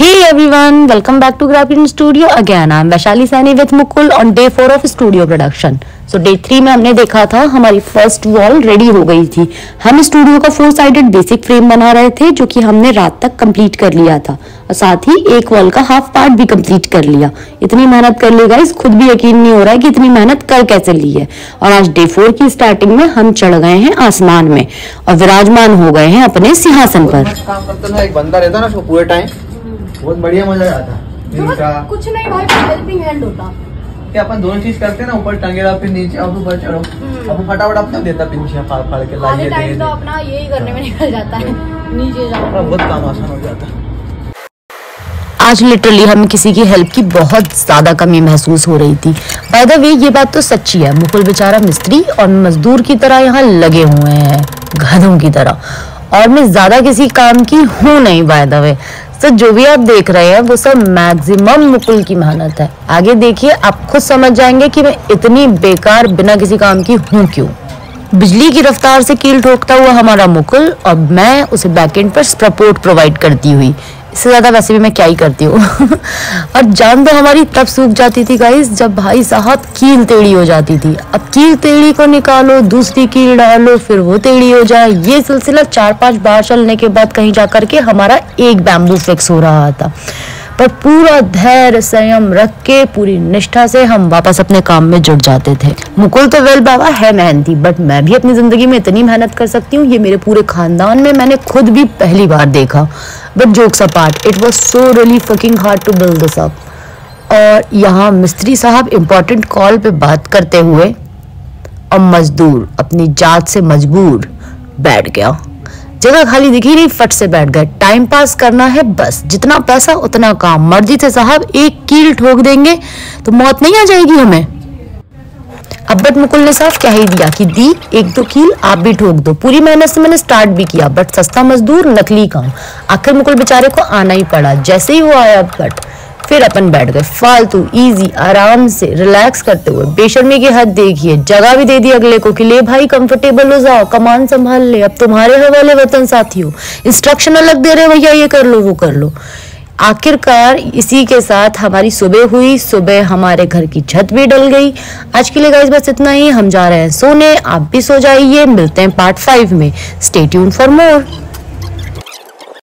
Hey everyone, welcome back to Graphic Studio again. I'm Vaishali Saini with Mukul on day 4 of studio production. So day 3 में हमने देखा था हमारी first wall ready हो गई थी। हम स्टूडियो का 4 साइडेड बेसिक फ्रेम बना रहे थे जो कि हमने रात तक कंप्लीट कर लिया था और साथ ही एक वॉल का हाफ पार्ट भी कंप्लीट कर लिया। इतनी मेहनत कर ली गाइस, खुद भी यकीन नहीं हो रहा है कि इतनी मेहनत कर कैसे ली है। और आज डे 4 की स्टार्टिंग में हम चढ़ गए हैं आसमान में और विराजमान हो गए हैं अपने सिंहासन पर। काम करते ना एक बंदा रहता ना उसको पूरे टाइम बहुत बढ़िया मजा आता है। कुछ नहीं भाई, हेल्पिंग हैंड होता क्या अपन दोनों चीज करते ना, ऊपर टंगेरा फिर नीचे और ऊपर चढ़ो। अपन फटाफट अपना देता पिंचियां फाड़ फाड़ के लाइए टाइम तो अपना यही करने में निकल जाता है, नीचे जाओ बहुत काम आसान हो जाता है। आज लिटरली हमें किसी की हेल्प की बहुत ज्यादा कमी महसूस हो रही थी। बाय द वे ये बात तो सच्ची है, मुकुल बेचारा मिस्त्री और मजदूर की तरह यहाँ लगे हुए हैं गधों की तरह, और मैं ज्यादा किसी काम की हूँ नहीं। बाय द वे तो जो भी आप देख रहे हैं वो सब मैक्सिमम मुकुल की मेहनत है। आगे देखिए आप खुद समझ जाएंगे कि मैं इतनी बेकार बिना किसी काम की हूँ क्यों। बिजली की रफ्तार से कील ठोकता हुआ हमारा मुकुल और मैं उसे बैकएंड पर सपोर्ट प्रोवाइड करती हुई। इससे ज्यादा वैसे भी मैं क्या ही करती हूँ। और जान तो हमारी तब सूख जाती थी गाइस जब भाई साहब कील टेढ़ी हो जाती थी। अब कील टेढ़ी को निकालो, दूसरी कील डालो, फिर वो टेढ़ी हो जाए। ये सिलसिला 4-5 बार चलने के बाद कहीं जाकर के हमारा एक बैम्बू फिक्स हो रहा था। पर पूरा धैर्य संयम रख के पूरी निष्ठा से हम वापस अपने काम में जुट जाते थे। मुकुल तो वेल बाबा है मेहनती, बट मैं भी अपनी जिंदगी में इतनी मेहनत कर सकती हूँ ये मेरे पूरे खानदान में मैंने खुद भी पहली बार देखा। But jokes apart, it was so really fucking hard to build this up. और यहाँ मिस्त्री साहब इम्पोर्टेंट कॉल पे बात करते हुए और मजदूर अपनी जात से मजबूर बैठ गया। जगह खाली दिखी नहीं, फट से बैठ गए। टाइम पास करना है बस, जितना पैसा उतना काम। मर्जी थे साहब, एक कील ठोक देंगे तो मौत नहीं आ जाएगी हमें। अब बट मुकुल ने साफ क्या ही दिया कि दी 1-2 कील आप भी ठोक दो। पूरी मेहनत से मैंने स्टार्ट भी किया, बट सस्ता मजदूर नकली काम। आखिर मुकुल बेचारे को आना ही पड़ा। जैसे ही वो आया बट फिर अपन बैठ गए फालतू इजी आराम से रिलैक्स करते हुए। बेशर्मी की हद देखिए, जगह भी दे दी अगले को कि ले भाई कंफर्टेबल हो जाओ, कमान संभाल ले, अब तुम्हारे हवाले वतन साथियों। इंस्ट्रक्शन अलग दे रहे भैया, ये कर लो वो कर लो। आखिरकार इसी के साथ हमारी सुबह हुई। सुबह हमारे घर की छत भी डल गई। आज के लिए गाइस बस इतना ही, हम जा रहे हैं सोने, आप भी सो जाइए। मिलते हैं पार्ट 5 में। Stay tuned for more.